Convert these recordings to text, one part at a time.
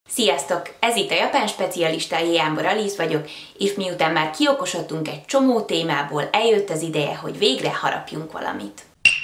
Sziasztok! Ez itt a Japán Specialista, Jámbor Alisz vagyok, és miután már kiokosodtunk egy csomó témából, eljött az ideje, hogy végre harapjunk valamit.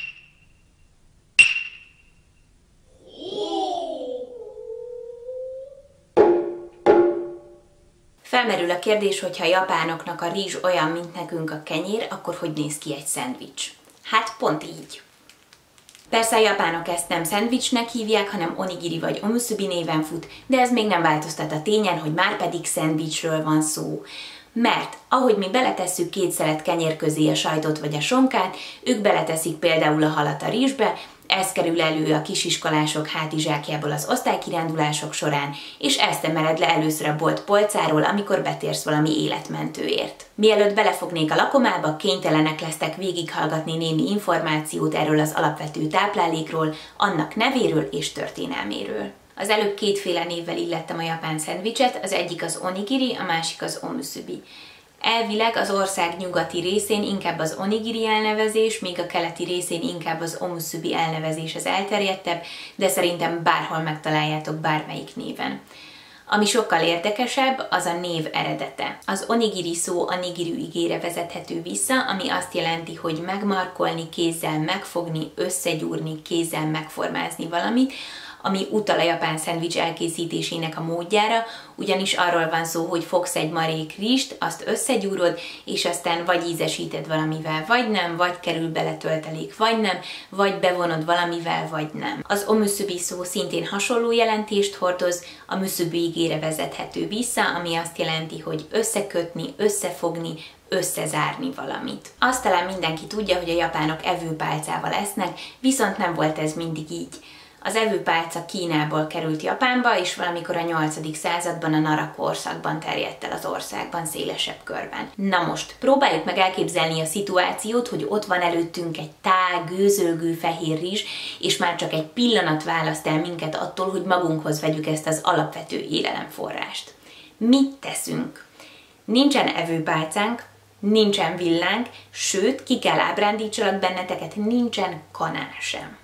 Felmerül a kérdés, hogy ha a japánoknak a rizs olyan, mint nekünk a kenyér, akkor hogy néz ki egy szendvics? Hát pont így. Persze a japánok ezt nem szendvicsnek hívják, hanem onigiri vagy omusubi néven fut, de ez még nem változtat a tényen, hogy már pedig szendvicsről van szó. Mert ahogy mi beletesszük 2 szelet kenyér közé a sajtot vagy a sonkát, ők beleteszik például a halat a rizsbe, ez kerül elő a kisiskolások hátizsákjából az osztálykirándulások során, és ezt emeled le először a bolt polcáról, amikor betérsz valami életmentőért. Mielőtt belefognék a lakomába, kénytelenek lesztek végighallgatni némi információt erről az alapvető táplálékról, annak nevéről és történelméről. Az előbb 2 névvel illettem a japán szendvicset, az egyik az onigiri, a másik az omusubi. Elvileg az ország nyugati részén inkább az onigiri elnevezés, míg a keleti részén inkább az omusubi elnevezés az elterjedtebb, de szerintem bárhol megtaláljátok bármelyik néven. Ami sokkal érdekesebb, az a név eredete. Az onigiri szó a nigiri igére vezethető vissza, ami azt jelenti, hogy megmarkolni, kézzel megfogni, összegyúrni, kézzel megformázni valamit, ami utal a japán szendvics elkészítésének a módjára, ugyanis arról van szó, hogy fogsz egy marék rizst, azt összegyúrod, és aztán vagy ízesíted valamivel, vagy nem, vagy kerül bele töltelék, vagy nem, vagy bevonod valamivel, vagy nem. Az omusubi szó szintén hasonló jelentést hordoz, a musubi igére vezethető vissza, ami azt jelenti, hogy összekötni, összefogni, összezárni valamit. Azt talán mindenki tudja, hogy a japánok evőpálcával esznek, viszont nem volt ez mindig így. Az evőpálca Kínából került Japánba, és valamikor a 8. században a Nara korszakban terjedt el az országban szélesebb körben. Na most, próbáljuk meg elképzelni a szituációt, hogy ott van előttünk egy tág, gőzölgő fehér rizs, és már csak egy pillanat választ el minket attól, hogy magunkhoz vegyük ezt az alapvető élelemforrást. Mit teszünk? Nincsen evőpálcánk, nincsen villánk, sőt, ki kell ábrándítsalak benneteket, nincsen kanál sem.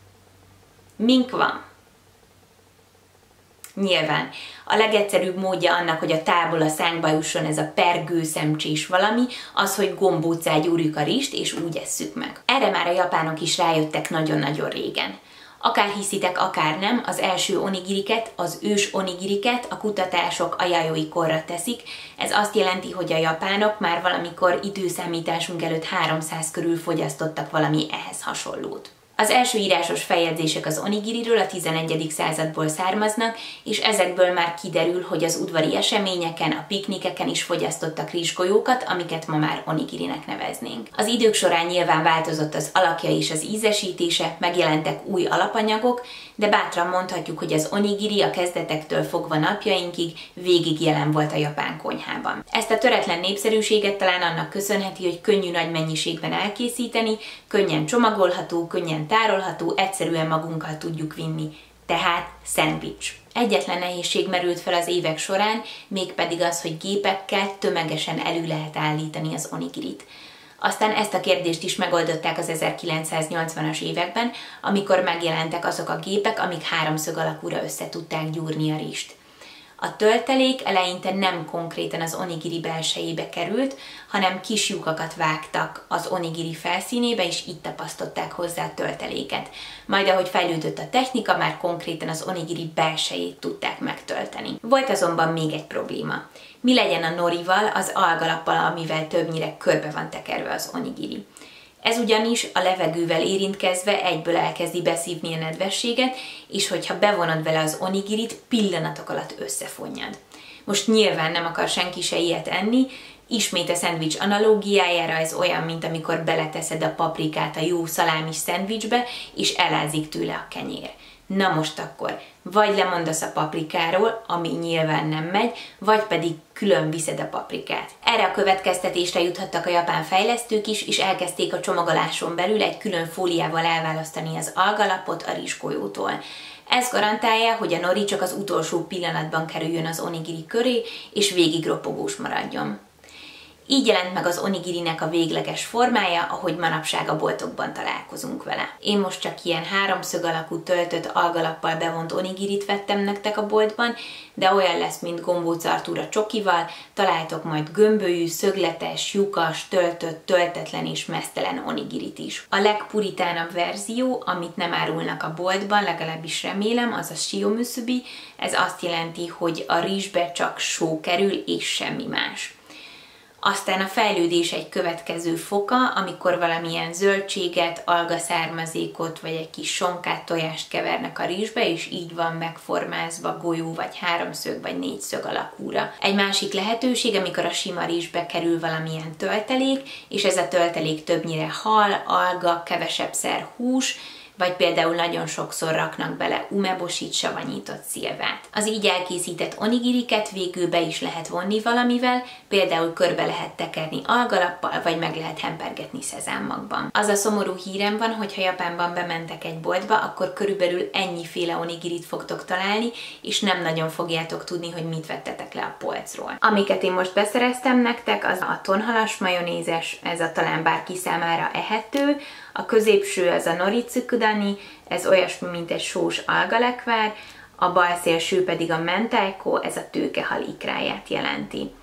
Mink van? Nyilván, a legegyszerűbb módja annak, hogy a tából a szánkba jusson ez a pergőszemcsés valami, az, hogy gombóccá gyúrjuk a rizst, és úgy esszük meg. Erre már a japánok is rájöttek nagyon-nagyon régen. Akár hiszitek, akár nem, az első onigiriket, az ős onigiriket a kutatások a Yayoi korra teszik. Ez azt jelenti, hogy a japánok már valamikor időszámításunk előtt 300 körül fogyasztottak valami ehhez hasonlót. Az első írásos feljegyzések az onigiriről a 11. századból származnak, és ezekből már kiderül, hogy az udvari eseményeken, a piknikeken is fogyasztottak rizsgolyókat, amiket ma már onigirinek neveznénk. Az idők során nyilván változott az alakja és az ízesítése, megjelentek új alapanyagok, de bátran mondhatjuk, hogy az onigiri a kezdetektől fogva napjainkig végig jelen volt a japán konyhában. Ezt a töretlen népszerűséget talán annak köszönheti, hogy könnyű nagy mennyiségben elkészíteni, könnyen csomagolható, könnyen tárolható, egyszerűen magunkkal tudjuk vinni. Tehát szendvics. Egyetlen nehézség merült fel az évek során, mégpedig az, hogy gépekkel tömegesen elő lehet állítani az onigirit. Aztán ezt a kérdést is megoldották az 1980-as években, amikor megjelentek azok a gépek, amik háromszög alakúra össze tudták gyúrni a rizst. A töltelék eleinte nem konkrétan az onigiri belsejébe került, hanem kis lyukakat vágtak az onigiri felszínébe, és így tapasztották hozzá a tölteléket. Majd ahogy fejlődött a technika, már konkrétan az onigiri belsejét tudták megtölteni. Volt azonban még egy probléma. Mi legyen a norival, az algalappal, amivel többnyire körbe van tekerve az onigiri? Ez ugyanis a levegővel érintkezve egyből elkezdi beszívni a nedvességet, és hogyha bevonod vele az onigirit, pillanatok alatt összefonnyad. Most nyilván nem akar senki se ilyet enni, ismét a szendvics analógiájára ez olyan, mint amikor beleteszed a paprikát a jó szalámis szendvicsbe, és elázik tőle a kenyér. Na most akkor, vagy lemondasz a paprikáról, ami nyilván nem megy, vagy pedig külön viszed a paprikát. Erre a következtetésre juthattak a japán fejlesztők is, és elkezdték a csomagoláson belül egy külön fóliával elválasztani az algalapot a rizsgolyótól. Ez garantálja, hogy a nori csak az utolsó pillanatban kerüljön az onigiri köré, és végig ropogós maradjon. Így jelent meg az onigirinek a végleges formája, ahogy manapság a boltokban találkozunk vele. Én most csak ilyen háromszög alakú töltött algalappal bevont onigirit vettem nektek a boltban, de olyan lesz, mint gombóc Artúra csokival, találtok majd gömbölyű, szögletes, lyukas, töltött, töltetlen és meztelen onigirit is. A legpuritánabb verzió, amit nem árulnak a boltban, legalábbis remélem, az a shio musubi. Ez azt jelenti, hogy a rizsbe csak só kerül és semmi más. Aztán a fejlődés egy következő foka, amikor valamilyen zöldséget, algaszármazékot vagy egy kis sonkát, tojást kevernek a rizsbe, és így van megformázva golyó vagy háromszög vagy négyszög alakúra. Egy másik lehetőség, amikor a sima rizsbe kerül valamilyen töltelék, és ez a töltelék többnyire hal, alga, kevesebbszer hús, vagy például nagyon sokszor raknak bele umebosit, savanyított szilvát. Az így elkészített onigiriket végül be is lehet vonni valamivel, például körbe lehet tekerni algalappal, vagy meg lehet hempergetni szezámmagban. Az a szomorú hírem van, hogy ha Japánban bementek egy boltba, akkor körülbelül ennyiféle onigirit fogtok találni, és nem nagyon fogjátok tudni, hogy mit vettetek le a polcról. Amiket én most beszereztem nektek, az a tonhalas majonézes, ez a talán bárki számára ehető, a középső az a nori tsukudani, ez olyasmi, mint egy sós algalekvár, a bal szélső pedig a mentájko, ez a tőkehal ikráját jelenti.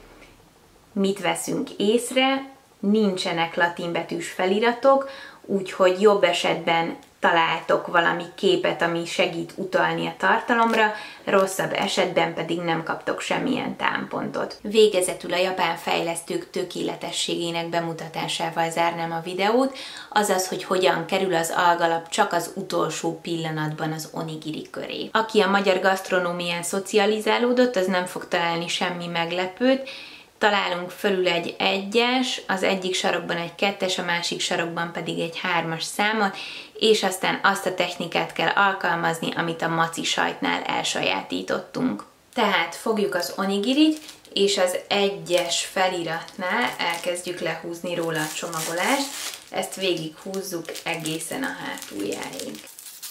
Mit veszünk észre? Nincsenek latinbetűs feliratok, úgyhogy jobb esetben találtok valami képet, ami segít utalni a tartalomra, rosszabb esetben pedig nem kaptok semmilyen támpontot. Végezetül a japán fejlesztők tökéletességének bemutatásával zárnám a videót, azaz, hogy hogyan kerül az algalap csak az utolsó pillanatban az onigiri köré. Aki a magyar gasztronómián szocializálódott, az nem fog találni semmi meglepőt. Találunk fölül egy 1-es, az egyik sarokban egy 2-es, a másik sarokban pedig egy 3-as számot, és aztán azt a technikát kell alkalmazni, amit a maci sajtnál elsajátítottunk. Tehát fogjuk az onigirit, és az 1-es feliratnál elkezdjük lehúzni róla a csomagolást, ezt végig húzzuk egészen a hátuljáig.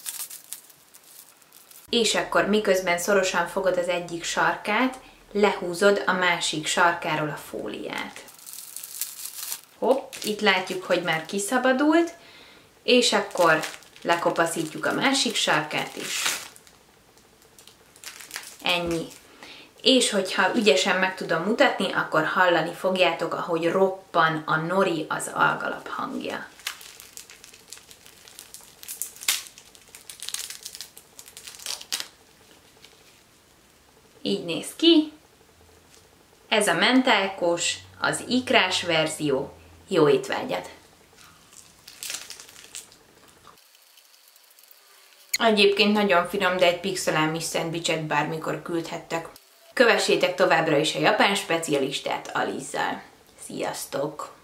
És akkor miközben szorosan fogod az egyik sarkát, lehúzod a másik sarkáról a fóliát. Hopp, itt látjuk, hogy már kiszabadult, és akkor lekopaszítjuk a másik sarkát is. Ennyi. És hogyha ügyesen meg tudom mutatni, akkor hallani fogjátok, ahogy roppan a nori, az algalap hangja. Így néz ki. Ez a mentájkós, az ikrás verzió. Jó étvágyat! Egyébként nagyon finom, de egy pixelámis szendvicset bármikor küldhettek. Kövessétek továbbra is a japán specialistát Alizzal. Sziasztok!